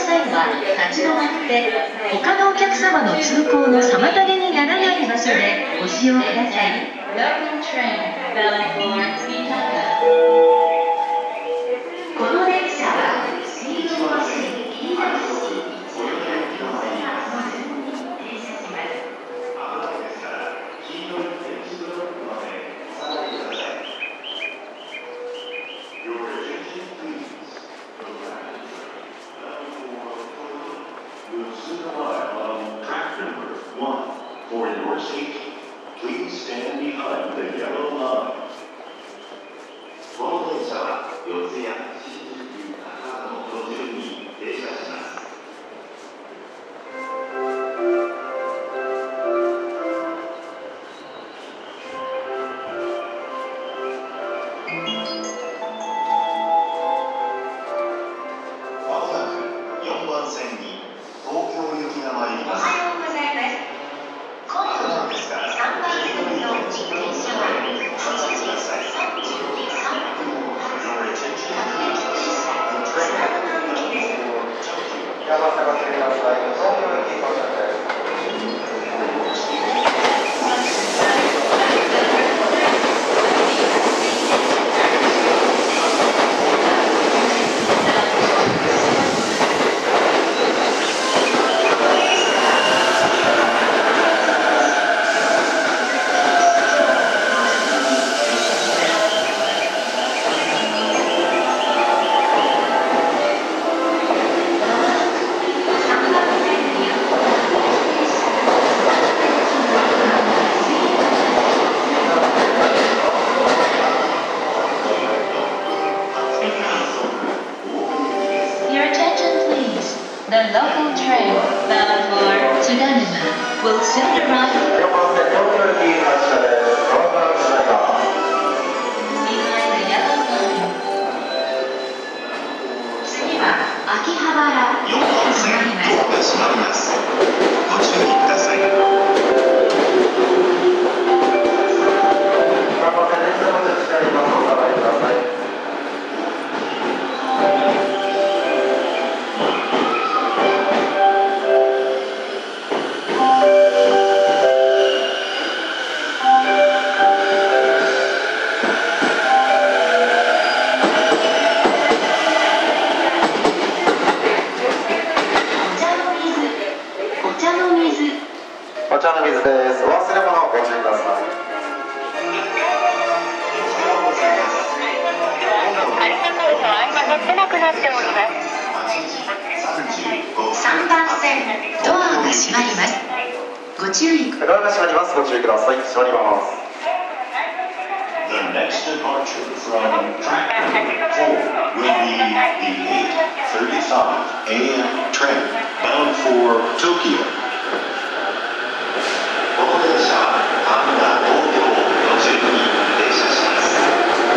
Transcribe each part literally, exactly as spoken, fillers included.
際は立ち止まって他のお客様の通行の妨げにならない場所でご使用ください。この電車は水上バスに銀座駅一部でございます。停車します。 For your safety, please stand behind the yellow line. この電車は四谷、新宿、高野の途中に停車します。まもなくよんばん線に東京行きが参ります。 The local train bound for Tsuganuma will soon arrive. Behind the yellow line. 次は秋葉原よんばん線ドアが閉まります。ご注意ください。 お茶の水です。お忘れ物をご注意ください。 ありがとうございます。今乗ってなくなっております。 さんばん線ドアが閉まります。ご注意ください。 ドアが閉まります。ご注意ください。閉まります。 The next departure from track number four will be the eight thirty-five A M train bound for Tokyo. この電車は神田東京途中に停車します。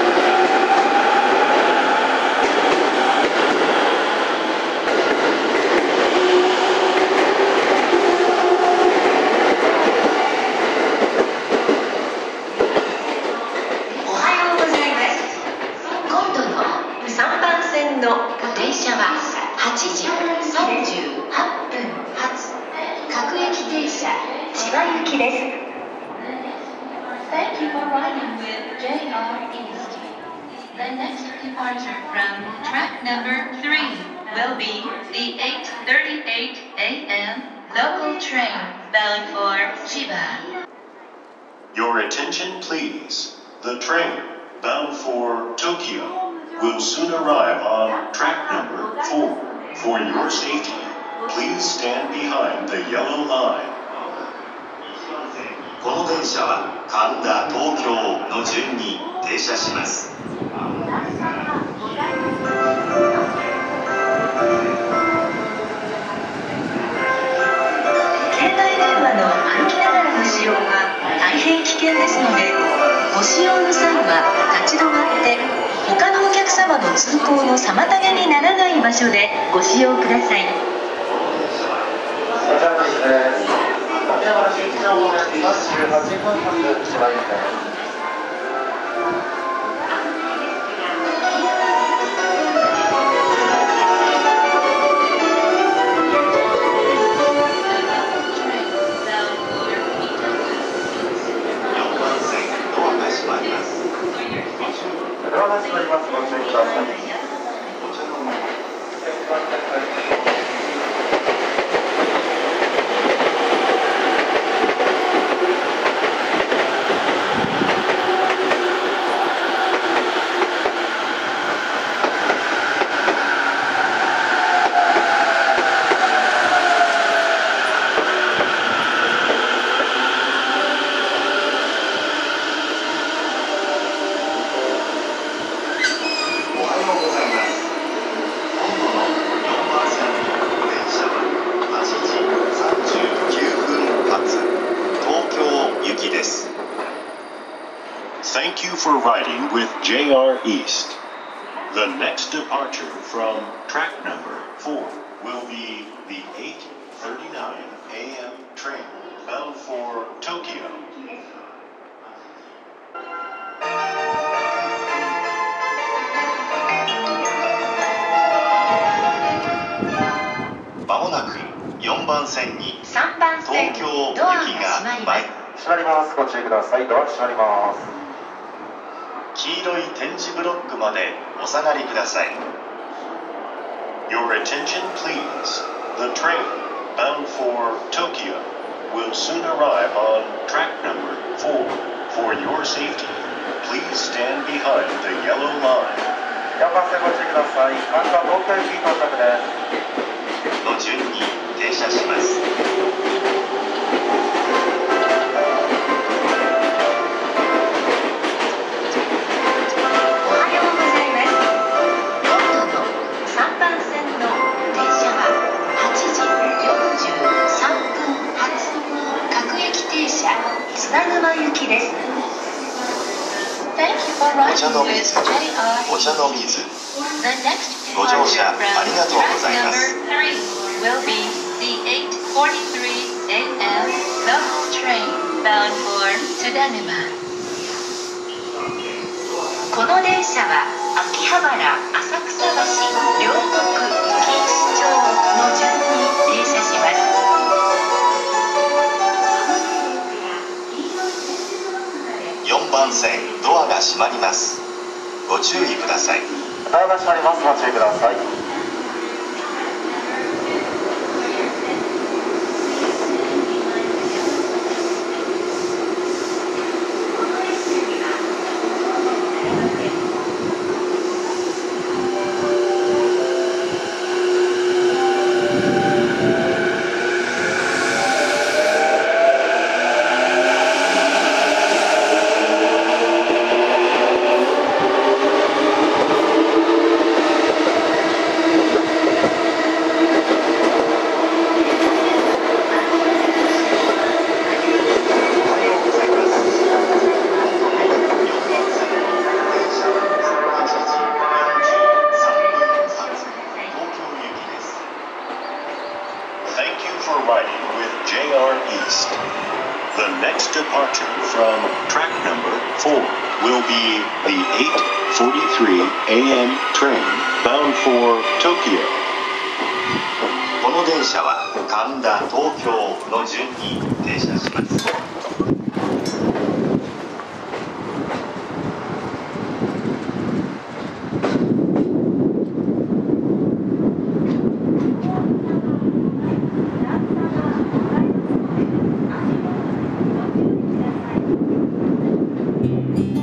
おはようございます。今度のさんばん線の電車ははちじさんじゅうはっぷん発各駅停車千葉行きです。Thank you for riding with J R East. The next departure from track number three will be the eight thirty-eight A M local train bound for Chiba. Your attention, please. The train bound for Tokyo will soon arrive on track number four. For your safety, please stand behind the yellow line. この電車は神田東京の順に停車します。 携帯電話の歩きながらの使用は大変危険ですので、ご使用の際は立ち止まって他のお客様の通行の妨げにならない場所でご使用ください。 こちらですね。秋葉原新町方面さんじゅうはちふん発千葉行きです。 Thank you for riding with J R East. The next departure from track number four will be the eight thirty-nine a m train bound for Tokyo. まもなくよんばん線にさんばん線東京ドアが行き閉まりがます。 閉まります。ご注意ください。ドア閉まります。 黄色い点字ブロックまでお下がりください。 Your attention, please. The train bound for Tokyo will soon arrive on track number four. For your safety, please stand behind the yellow line. よんばん線ご注意ください。まずは東京駅到着です。 の順に停車します。 おはようございます。今度のさんばん線の電車ははちじよんじゅうさんぷん発各駅停車津田沼行きです。Thank you for お茶 riding の with 水ジェイアールお茶の水 The next ご乗車 departure ありがとうございます from track number three will be the eight forty-three a m local train bound for Tsudanuma. この電車は秋葉原、浅草橋、両国、錦糸町の順に停車します。 よんばん線ドアが閉まります。ご注意ください。 ドアが閉まります。ご注意ください。 Thank you for riding with J R East. The next departure from track number four will be the eight forty-three a m train bound for Tokyo. この電車は神田東京の順に停車します。 「